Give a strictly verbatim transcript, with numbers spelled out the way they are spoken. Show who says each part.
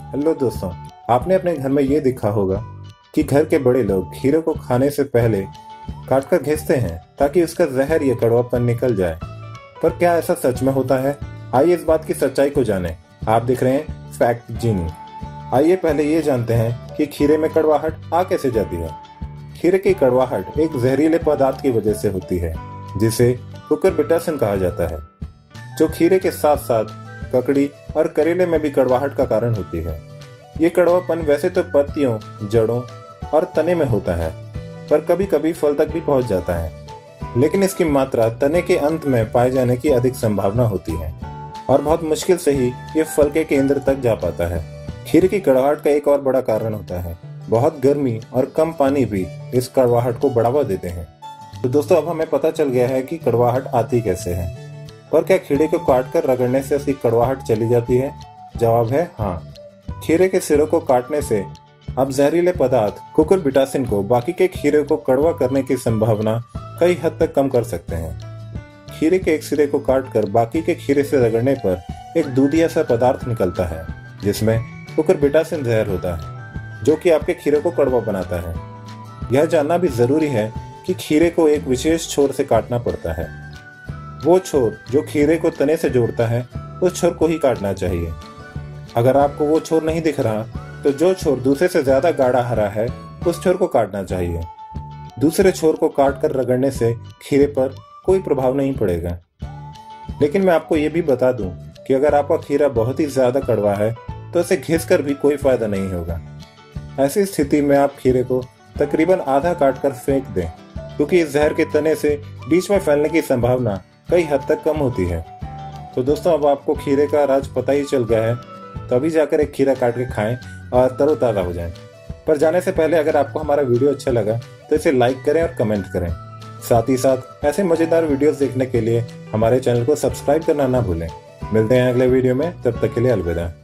Speaker 1: Hello दोस्तों, आपने अपने घर में ये देखा होगा कि घर के बड़े लोग खीरे को खाने से पहले काट कर घिसते हैं ताकि उसका जहर या कड़वापन निकल जाए। पर क्या ऐसा सच में होता है? आइए इस बात की सच्चाई को जानें। आप देख रहे हैं फैक्ट जीनी। आइए पहले ये जानते हैं कि खीरे में कड़वाहट आ कैसे जाती है। खीरे की कड़वाहट एक जहरीले पदार्थ की वजह से होती है जिसे कुकुरबिटेसिन कहा जाता है, जो खीरे के साथ साथ ककड़ी और करेले में भी कड़वाहट का कारण होती है। ये कड़वापन वैसे तो पत्तियों, जड़ों और तने में होता है, पर कभी कभी फल तक भी पहुंच जाता है, लेकिन इसकी मात्रा तने के अंत में पाए जाने की अधिक संभावना होती है और बहुत मुश्किल से ही ये फल के केंद्र तक जा पाता है। खीरे की कड़वाहट का एक और बड़ा कारण होता है बहुत गर्मी और कम पानी भी इस कड़वाहट को बढ़ावा देते हैं। तो दोस्तों, अब हमें पता चल गया है कि कड़वाहट आती कैसे है। पर क्या खीरे को काट कर रगड़ने से उसकी कड़वाहट चली जाती है? जवाब है हाँ। खीरे के सिरों को काटने से आप जहरीले पदार्थ कुकुरबिटेसिन को बाकी के खीरे को कड़वा करने की संभावना कई हद तक कम कर सकते हैं। खीरे के एक सिरे को काटकर बाकी के खीरे से रगड़ने पर एक दूधिया सा पदार्थ निकलता है जिसमें कुकुरबिटेसिन जहर होता है, जो कि आपके खीरे को कड़वा बनाता है। यह जानना भी जरूरी है कि खीरे को एक विशेष छोर से काटना पड़ता है। वो छोर जो खीरे को तने से जोड़ता है, उस छोर को ही काटना चाहिए। अगर आपको वो छोर नहीं दिख रहा तो जो छोर दूसरे से ज्यादा गाढ़ा हरा है, उस छोर को काटना चाहिए। दूसरे छोर को काट कर रगड़ने से खीरे पर कोई प्रभाव नहीं पड़ेगा। लेकिन मैं आपको ये भी बता दूं कि अगर आपका खीरा बहुत ही ज्यादा कड़वा है तो उसे घिस कर भी कोई फायदा नहीं होगा। ऐसी स्थिति में आप खीरे को तकरीबन आधा काट कर फेंक दें, क्योंकि इस जहर के तने से बीच में फैलने की संभावना कई हद तक कम होती है। तो दोस्तों, अब आपको खीरे का राज पता ही चल गया है, तो अभी जाकर एक खीरा काट के खाएं और तरोताज़ा हो जाएं। पर जाने से पहले अगर आपको हमारा वीडियो अच्छा लगा तो इसे लाइक करें और कमेंट करें। साथ ही साथ ऐसे मजेदार वीडियोस देखने के लिए हमारे चैनल को सब्सक्राइब करना ना भूलें। मिलते हैं अगले वीडियो में, तब तक के लिए अलविदा।